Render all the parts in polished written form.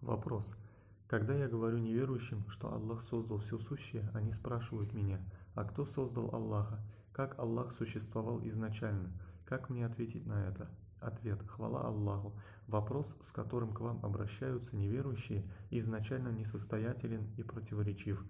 Вопрос. Когда я говорю неверующим, что Аллах создал все сущее, они спрашивают меня, а кто создал Аллаха? Как Аллах существовал изначально? Как мне ответить на это? Ответ. Хвала Аллаху. Вопрос, с которым к вам обращаются неверующие, изначально несостоятелен и противоречив.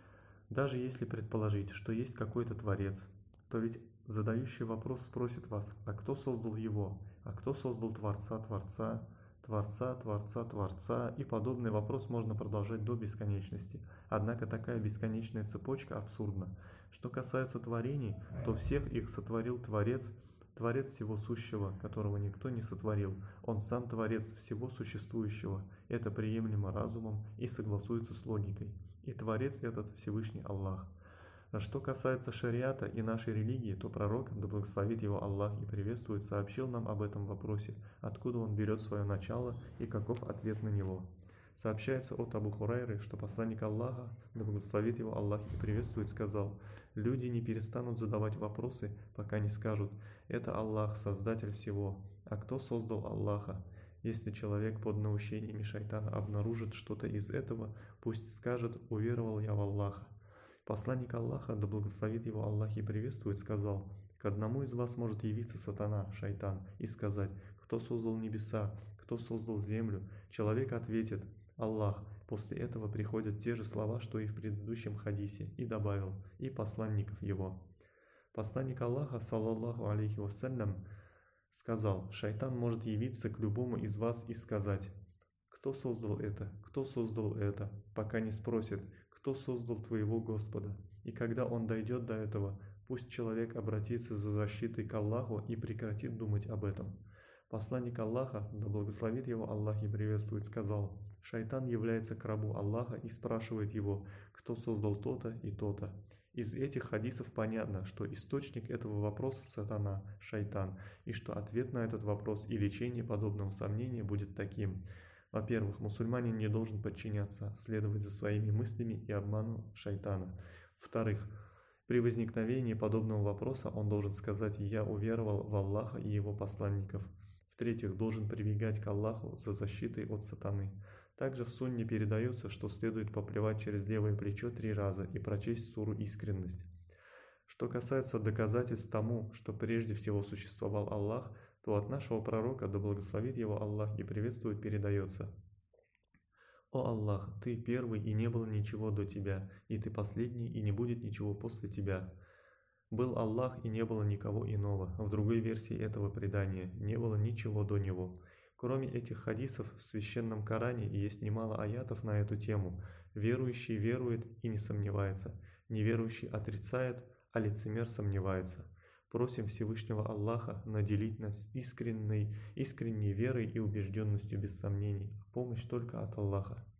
Даже если предположить, что есть какой-то Творец, то ведь задающий вопрос спросит вас, а кто создал его? А кто создал Творца Творца? Творца, Творца, Творца, и подобный вопрос можно продолжать до бесконечности. Однако такая бесконечная цепочка абсурдна. Что касается творений, то всех их сотворил Творец, Творец всего сущего, которого никто не сотворил. Он сам Творец всего существующего. Это приемлемо разумом и согласуется с логикой. И Творец этот Всевышний Аллах. А что касается шариата и нашей религии, то пророк, да благословит его Аллах и приветствует, сообщил нам об этом вопросе, откуда он берет свое начало и каков ответ на него. Сообщается от Абу Хурайры, что посланник Аллаха, да благословит его Аллах и приветствует, сказал: «Люди не перестанут задавать вопросы, пока не скажут: это Аллах, Создатель всего, а кто создал Аллаха? Если человек под наущениями шайтана обнаружит что-то из этого, пусть скажет: уверовал я в Аллаха». Посланник Аллаха, да благословит его Аллах и приветствует, сказал: «К одному из вас может явиться сатана, шайтан, и сказать: кто создал небеса, кто создал землю?» Человек ответит: Аллах. После этого приходят те же слова, что и в предыдущем хадисе, и добавил: и посланников его. Посланник Аллаха, саллаллаху алейхи вассалям, сказал: шайтан может явиться к любому из вас и сказать: кто создал это, кто создал это, пока не спросит: кто создал твоего Господа? И когда он дойдет до этого, пусть человек обратится за защитой к Аллаху и прекратит думать об этом. Посланник Аллаха, да благословит его Аллах и приветствует, сказал: шайтан является к рабу Аллаха и спрашивает его: кто создал то-то и то-то. Из этих хадисов понятно, что источник этого вопроса сатана, шайтан, и что ответ на этот вопрос и лечение подобного сомнения будет таким. Во-первых, мусульманин не должен подчиняться, следовать за своими мыслями и обману шайтана. Во-вторых, при возникновении подобного вопроса он должен сказать: «Я уверовал в Аллаха и его посланников». В-третьих, должен прибегать к Аллаху за защитой от сатаны. Также в сунне передается, что следует поплевать через левое плечо 3 раза и прочесть суру «Искренность». Что касается доказательств тому, что прежде всего существовал Аллах, то от нашего пророка, да благословит его Аллах и приветствует, передается: «О Аллах, Ты первый, и не было ничего до Тебя, и Ты последний, и не будет ничего после Тебя. Был Аллах, и не было никого иного». В другой версии этого предания: «Не было ничего до Него». Кроме этих хадисов, в священном Коране есть немало аятов на эту тему. Верующий верует и не сомневается, неверующий отрицает, а лицемер сомневается. Просим Всевышнего Аллаха наделить нас искренней верой и убежденностью без сомнений. Помощь только от Аллаха.